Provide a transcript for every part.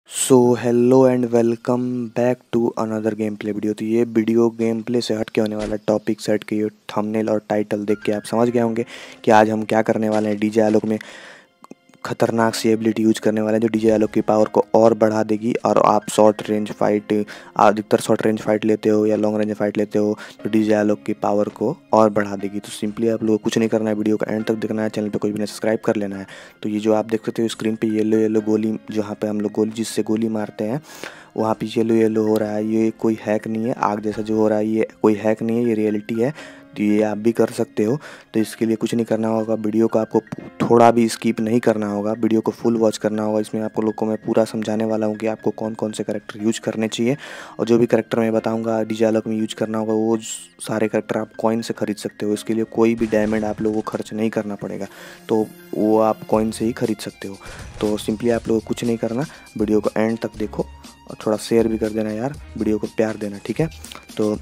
So hello and welcome back to another game play video. तो ये video game play से हट के होने वाला टॉपिक सेट के ये थंबनेल और टाइटल देख के आप समझ गए होंगे कि आज हम क्या करने वाले हैं। डीजे आलोक में खतरनाक सी एबिलिटी यूज करने वाले हैं जो डीजे आलोक की पावर को और बढ़ा देगी। और आप शॉर्ट रेंज फाइट, अधिकतर शॉर्ट रेंज फाइट लेते हो या लॉन्ग रेंज फाइट लेते हो तो डीजे आलोक की पावर को और बढ़ा देगी। तो सिंपली आप लोगों को कुछ नहीं करना है, वीडियो का एंड तक देखना है, चैनल पे कोई भी नहीं सब्सक्राइब कर लेना है। तो ये जो आप देख सकते हो स्क्रीन पे येलो येलो गोली, जहाँ पे हम लोग गोली जिससे गोली मारते हैं वहाँ पे येलो येलो हो रहा है, ये कोई हैक नहीं है। आग जैसा जो हो रहा है ये कोई हैक नहीं है, ये रियलिटी है। तो ये आप भी कर सकते हो। तो इसके लिए कुछ नहीं करना होगा, वीडियो को आपको थोड़ा भी स्किप नहीं करना होगा, वीडियो को फुल वॉच करना होगा। इसमें आपको लोग को मैं पूरा समझाने वाला हूँ कि आपको कौन कौन से करैक्टर यूज करने चाहिए। और जो भी करैक्टर मैं बताऊँगा डीजे आलोक में यूज करना होगा वो सारे करैक्टर आप कॉइन से खरीद सकते हो। इसके लिए कोई भी डायमंड आप लोगों को खर्च नहीं करना पड़ेगा, तो वो आप कॉइन से ही खरीद सकते हो। तो सिंपली आप लोगों को कुछ नहीं करना, वीडियो को एंड तक देखो और थोड़ा शेयर भी कर देना यार, वीडियो को प्यार देना, ठीक है। तो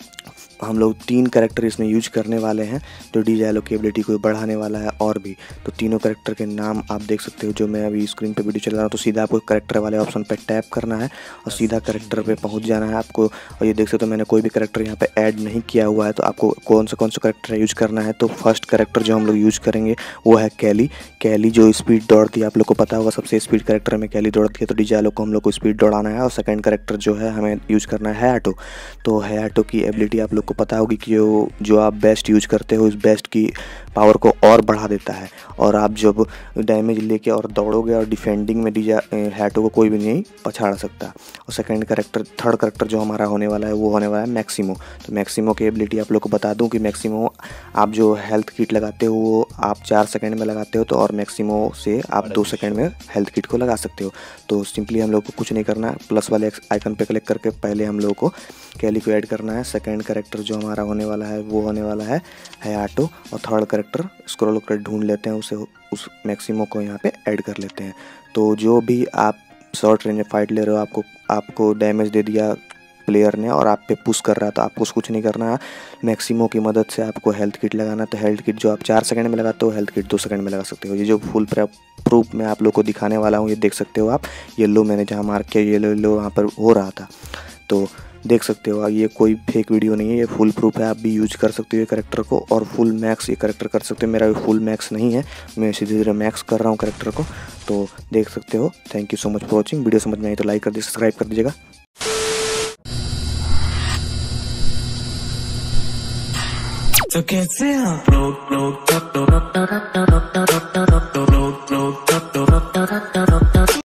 हम लोग 3 करैक्टर इसमें यूज करने वाले हैं जो डीजे आलोक की एबिलिटी को बढ़ाने वाला है। और भी तो तीनों करैक्टर के नाम आप देख सकते हो जो मैं अभी स्क्रीन पे वीडियो चला रहा हूँ। तो सीधा आपको करैक्टर वाले ऑप्शन पे टैप करना है और सीधा करैक्टर पे पहुँच जाना है आपको। और ये देख सकते हो मैंने कोई भी करैक्टर यहाँ पे ऐड नहीं किया हुआ है। तो आपको कौन सा करैक्टर यूज करना है, तो फर्स्ट करैक्टर जो हम लोग यूज करेंगे वो है कैली। कैली जो स्पीड दौड़ती है, आप लोग को पता होगा सबसे स्पीड करैक्टर में कैली दौड़ती है। तो डीजे आलोक को हम लोग को स्पीड दौड़ाना है। और सेकंड करैक्टर जो है हमें यूज करना है हैयाटो। तो हैयाटो की एबिलिटी आप लोग को पता होगी कि जो आप बेस्ट यूज करते हो इस बेस्ट की पावर को और बढ़ा देता है। और आप जब डैमेज लेके और दौड़ोगे और डिफेंडिंग में डीजे हैयाटो को कोई भी नहीं पछाड़ सकता। और थर्ड करैक्टर जो हमारा होने वाला है वो होने वाला है मैक्सिमो। तो मैक्सिमो की एबिलिटी आप लोग को बता दूं कि मैक्सिमो आप जो हेल्थ किट लगाते हो वो आप 4 सेकंड में लगाते हो, तो और मैक्सिमो से आप 2 सेकंड में हेल्थ किट को लगा सकते हो। तो सिंपली हम लोग को कुछ नहीं करना, प्लस वाले आइकन पे क्लिक करके पहले हम लोग को कैली को ऐड करना है। सेकंड करैक्टर जो हमारा होने वाला है वो होने वाला है हैयाटो। और थर्ड करैक्टर स्क्रॉल कर ढूंढ लेते हैं उसे, उस मैक्सिमो को यहाँ पे ऐड कर लेते हैं। तो जो भी आप शॉर्ट रेंज में फाइट ले रहे हो, आपको डैमेज दे दिया प्लेयर ने और आप पे पुश कर रहा है, तो आपको कुछ नहीं करना है। मैक्सिमो की मदद से आपको हेल्थ किट लगाना। तो हेल्थ किट जो आप 4 सेकंड में लगाते हो, हेल्थ किट 2 सेकंड में लगा सकते हो। ये जो फुल प्रूफ मैं आप लोग को दिखाने वाला हूँ, ये देख सकते हो आप। येलो मैंने जहाँ मार्क किया येलो वहाँ पर हो रहा था, तो देख सकते हो। ये कोई फेक वीडियो नहीं है, ये फुल प्रूफ है। आप भी यूज कर सकते हो ये करैक्टर को और फुल मैक्स ये करैक्टर कर सकते हो। मेरा फुल मैक्स नहीं है, मैं सीधे सीधे मैक्स कर रहा हूँ करैक्टर को, तो देख सकते हो। Thank you so much for watching. Video समझ में आई तो लाइक कर दीजिए, सब्सक्राइब कर दीजिएगा। तो कैसे